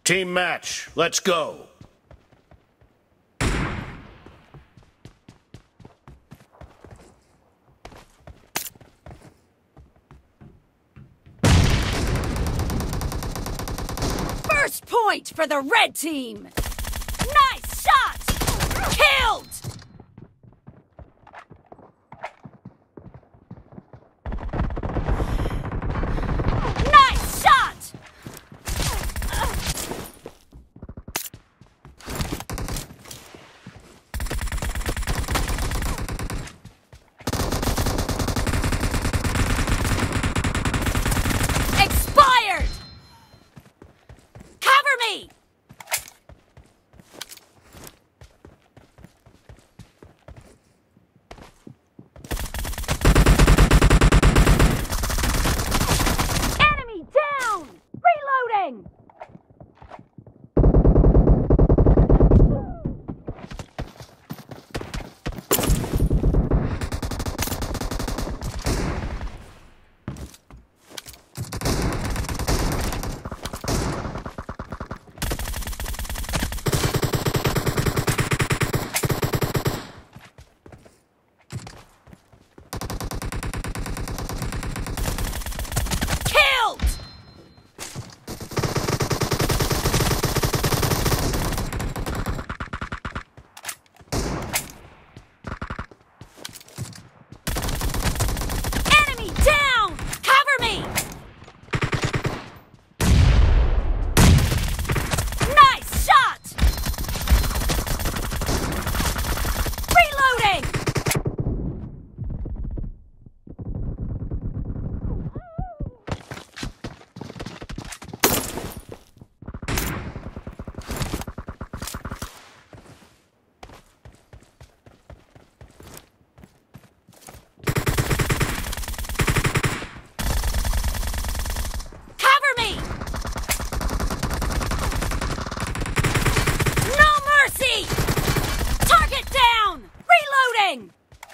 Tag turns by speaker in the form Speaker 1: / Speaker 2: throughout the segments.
Speaker 1: Team match, let's go.
Speaker 2: First point for the red team! Nice shot! Killed! Nice shot! Expired! Cover me! Enemy down! Reloading! Killed! Enemy down! Cover me! Nice shot! Reloading! Cover me! No mercy! Target down! Reloading!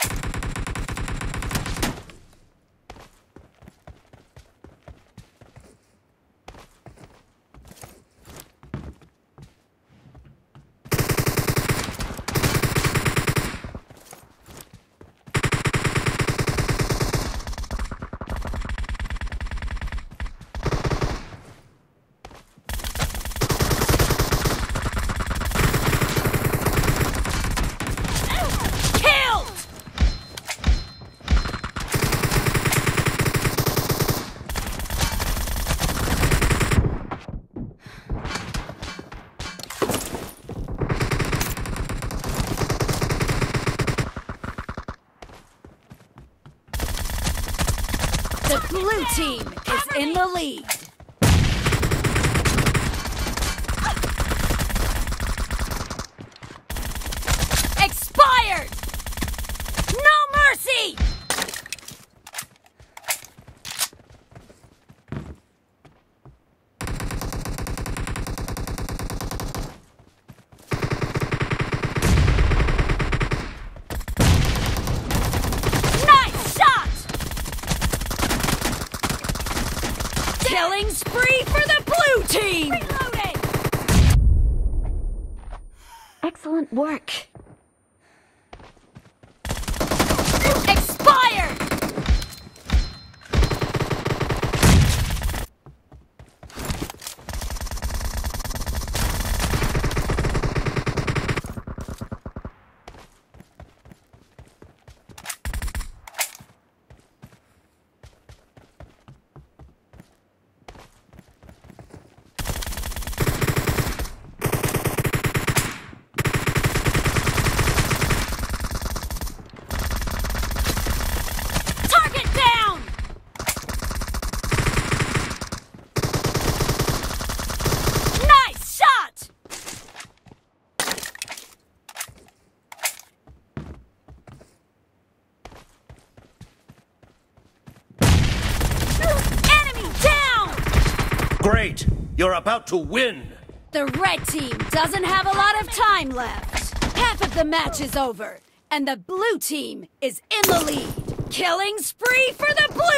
Speaker 2: Killed! The blue team is in the lead. Expired! No mercy! Nice shot! Killing spree for the blue team! Reloading! Excellent work. Expired! Target down! Nice shot! Enemy down!
Speaker 1: Great, you're about to win.
Speaker 2: The red team doesn't have a lot of time left. Half of the match is over, and the blue team is in the lead. Killing spree for the blue